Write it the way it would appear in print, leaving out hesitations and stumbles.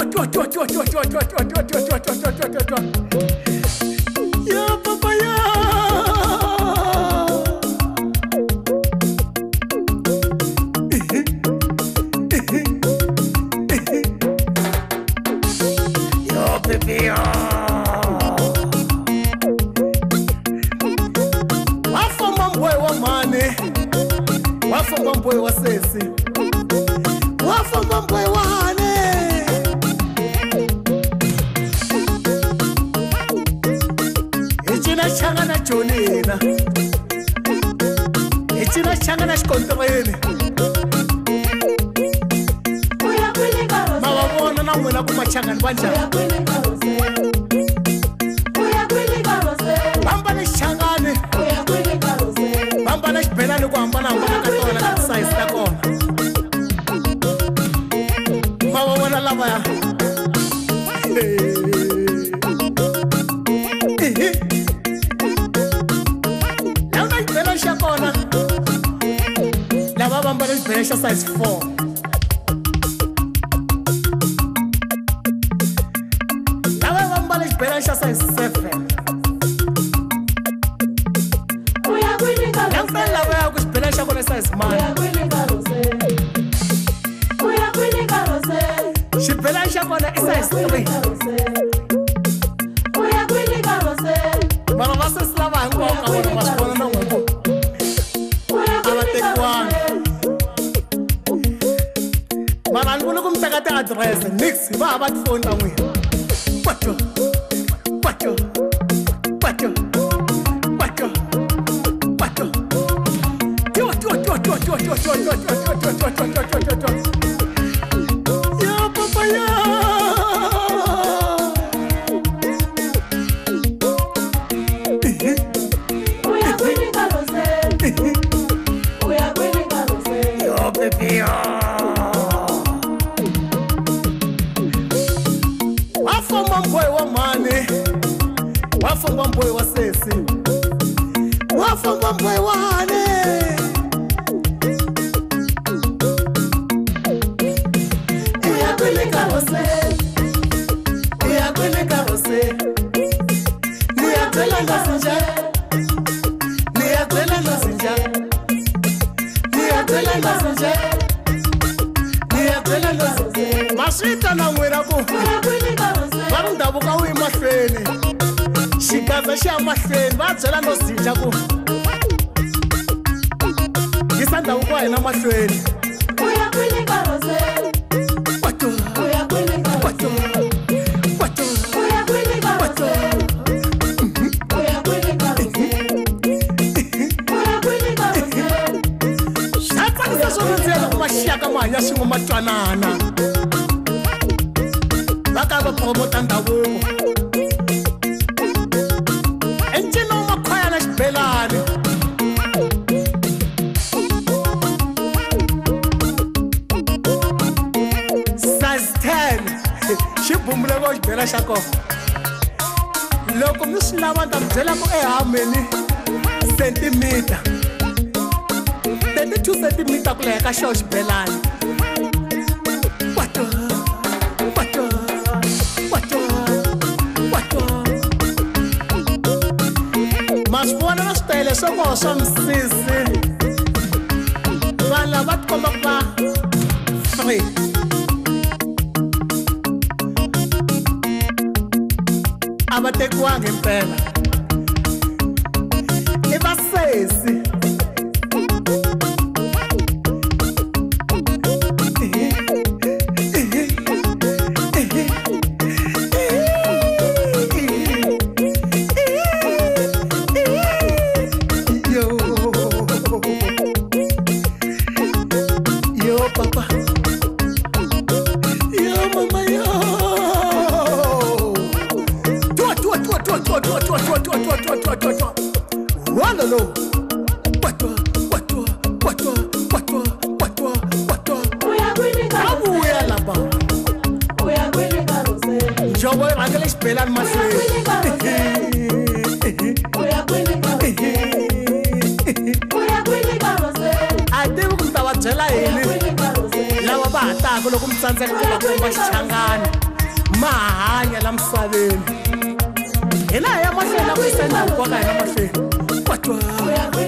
Ya papa ya. Yo baby ya. Wafoma boy wa mane. Wafoma boy wa sesi. Wafoma boy wa hane. Ichina changa na chonina. Ichina changa na shikontreni. Uya Kwihi karose. Mawabona na mwena kumachanga nbanja. Uya Kwihi karose. Uya Kwihi karose. Bamba na shangane. Uya Kwihi karose. Bamba na shibelani kuhambana katona na size la kona. Mawabona lava ya. Lava shibelani shakona. Lava bamba na shibelani size 4. Size 7. Uya Kwihi karose. Yangfela waya kusibelasha kona size man. Uya Kwihi karose. Uya Kwihi karose. Sibelasha kona size 3. Uya Kwihi karose. Mara vasa slava hangu akabona masipona na ngweko. Uya Kwihi Abatekwana. karose. Mara ngulu kumtakata address nix ba abat phone bangwe. Kwacho. Kwacho. Kwacho. Kwacho. Kwacho. Yo. Ya papa ya. Uya Kwihi karose. Uya Kwihi karose. Yo baby ya. Wafoma boy wa mane. Wafoma boy wa sesi. Wafoma boy wa hane. Uya Kwihi karose. Uya Kwihi karose. Niyacela nasinja. Niyacela nasinja. Niyacela nasinja. Niyacela nasinja. Maswita na nwera ku. Uya Kwihi karose. Va ri ndhavuko wu yi mahlweni. Xigaza xi ya mahlweni va byela no zinja ku yisa ndhavuko wa hina mahlweni. Uya Kwihi karose. Kwato. Uya Kwihi Kwato. karose. Kwato. Uya Kwihi karose. Uya Kwihi karose. Uya Kwihi karose. Swa tsanisa swo rindzela ku va xiyaka ma hanya swin'we ma twanana. Va ka va promota ndhavuko. Encino wa makhwaya na xibelani. Size 10. Xi bumbuleko xibela xa kona. Loko mi swi lava ta mi byela ku ehameni sentimeter. 32 centimeter ku leha ka xo xibelani. Kwato. Kwato. Kwato. Kwato. Ma swi vona na switayele swo koho swa misisi. Vanhu lava tikomba ku va free. A va tekiwangi mpela. I vasesi. Yo papa. Yo mama yo. Walalo. Uya Kwihi karose. Abuya laba. Uya Kwihi karose. Jobo rangele xibelani mahlweni. Uya Kwihi karose. Uya Kwihi karose. A tivi ku mi ta va byela yini lava va ha taka loko mi tsandzeka ku va komba xichangani. mahanya la misaveni hina ya mahlweni ku senda ku ka hina mahlweni kwatwa